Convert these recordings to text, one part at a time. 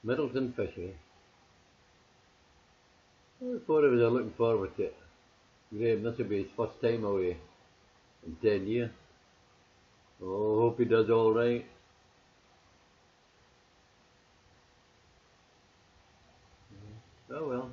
Middleton fishery. Four of us are looking forward to it. Graham, this will be his first time away in 10 years. Oh, hope he does all right. Oh well.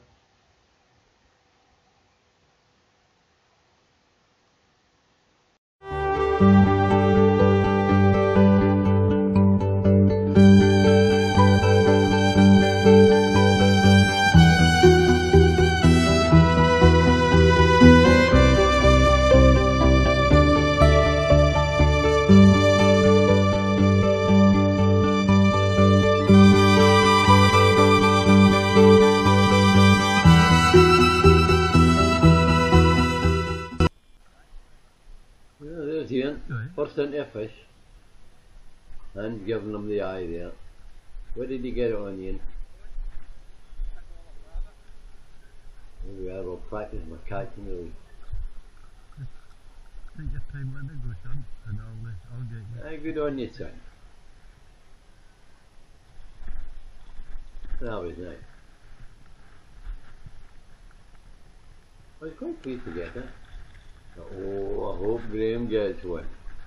Yeah, there's Ian. First into a fish. And giving him the eye there. Where did he get it on, Ian? There we are, we'll practice my catching really. Take your time, let me go, son, and I'll get you. Good on you, son. That was nice. I was quite pleased to get that. Oh, I hope Graham gets one.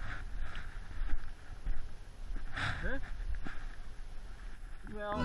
Huh? Well...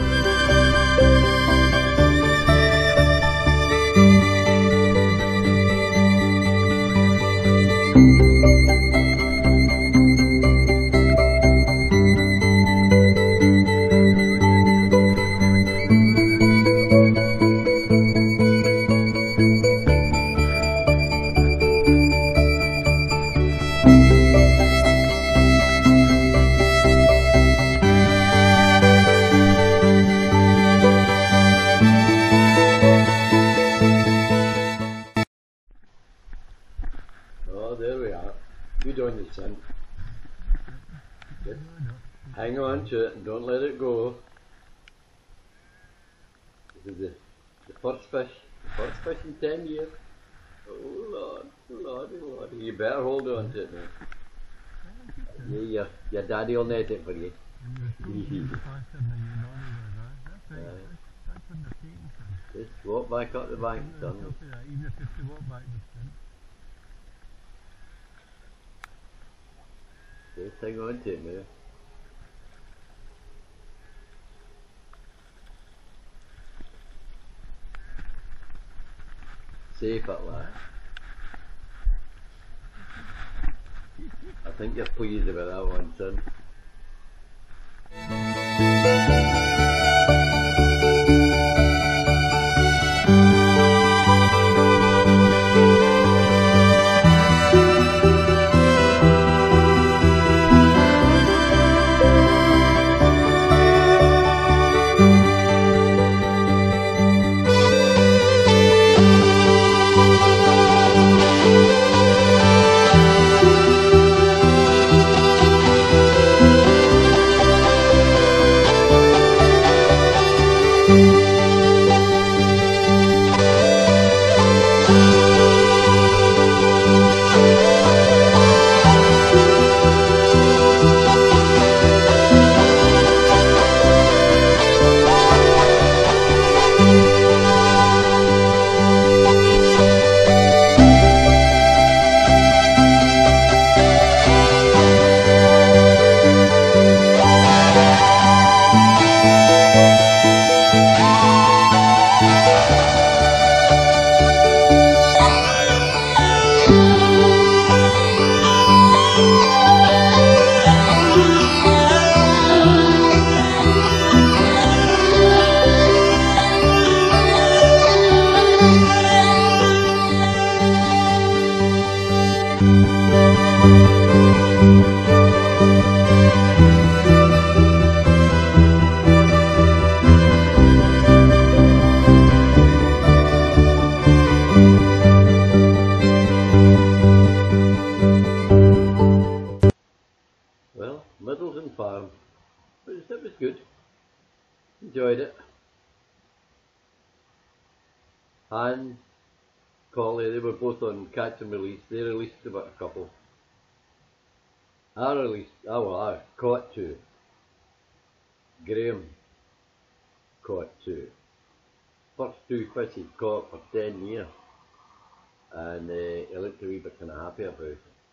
Oh, there we are. Good on you, son. Just hang on to it and don't let it go. This is the first fish. The first fish in 10 years. Oh Lord, Lordy, Lordy. You better hold on to it now. Yeah, your daddy will net it for you. Just walk back up the bank, son. Even if you have to walk back the front. Just hang on to it now. Safe at last. I think you're pleased about that one, son. Well, Middleton Farm. It was good. Enjoyed it. And Collie, they were both on catch and release. They released about a couple. I caught two. Graham caught two. First two fish he'd caught for 10 years. And he looked a wee bit kind of happy about it.